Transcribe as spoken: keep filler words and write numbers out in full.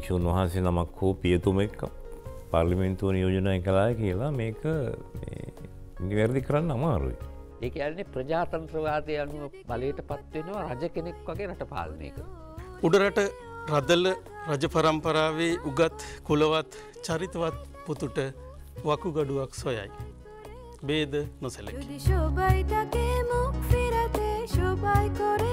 භික්ෂුන් වහන්සේ නමක් හෝ පියතුමෙක් පාර්ලිමේන්තුව නියෝජනය කළා කියලා මේක නිවැරදි කරන්න අමාරුයි. ඒ කියන්නේ ප්‍රජාතන්ත්‍රවාදය අනුව බලයට පත් වෙනවා රජ කෙනෙක් වගේ රට පාලනය කරනවා. උඩරට රදල්ල රජ පරම්පරාවේ උගත් කුලවත් චරිතවත් පුතුට වකුගඩුවක් සොයයි. බේද නොසැලකි.